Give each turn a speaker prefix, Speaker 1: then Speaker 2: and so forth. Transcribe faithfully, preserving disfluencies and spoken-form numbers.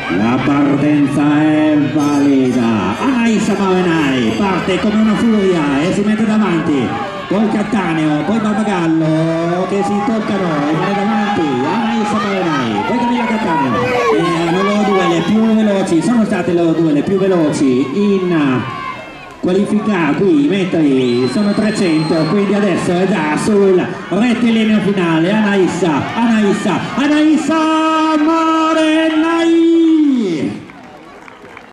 Speaker 1: La partenza è valida. Anaïssa Marenai parte come una furia e si mette davanti. Poi Cattaneo, poi Barbagallo che si toccano e viene davanti. Anaïssa Marenai, poi Camilla Cattaneo. E erano loro due le più veloci, sono state loro due le più veloci in qualifica. Qui i metri sono trecento, quindi adesso è già sul rettilineo finale. Anaïssa, Anaïssa, Anaïssa Marenai.